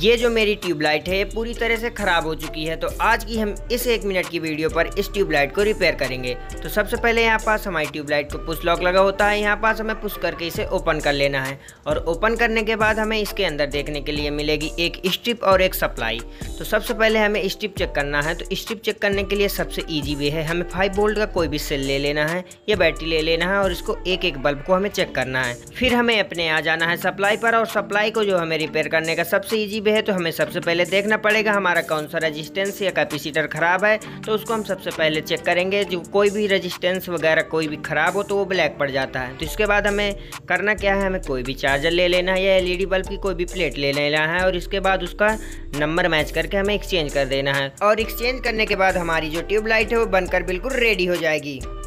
ये जो मेरी ट्यूबलाइट है ये पूरी तरह से ख़राब हो चुकी है। तो आज की हम इस 1 मिनट की वीडियो पर इस ट्यूबलाइट को रिपेयर करेंगे। तो सबसे पहले यहाँ पास हमारी ट्यूबलाइट को पुश लॉक लगा होता है, यहाँ पास हमें पुश करके इसे ओपन कर लेना है। और ओपन करने के बाद हमें इसके अंदर देखने के लिए मिलेगी एक स्ट्रिप और एक सप्लाई। तो सबसे पहले हमें स्ट्रिप चेक करना है। तो स्ट्रिप चेक करने के लिए सबसे ईजी वे है, हमें 5 वोल्ट का कोई भी सेल ले लेना है या बैटरी ले लेना है और इसको एक एक बल्ब को हमें चेक करना है। फिर हमें अपने आ जाना है सप्लाई पर, और सप्लाई को जो हमें रिपेयर करने का सबसे ईजी वे है। तो हमें सबसे पहले देखना पड़ेगा हमारा कौन सा रेजिस्टेंस या कैपेसिटर खराब है, तो उसको हम सबसे पहले चेक करेंगे। जो कोई भी रेजिस्टेंस वगैरह कोई भी खराब हो तो वो ब्लैक पड़ जाता है। तो इसके बाद हमें करना क्या है, हमें कोई भी चार्जर ले लेना है या एलईडी बल्ब की कोई भी प्लेट ले लेना है और इसके बाद उसका नंबर मैच करके हमें एक्सचेंज कर देना है। और एक्सचेंज करने के बाद हमारी जो ट्यूबलाइट है वो बनकर बिल्कुल रेडी हो जाएगी।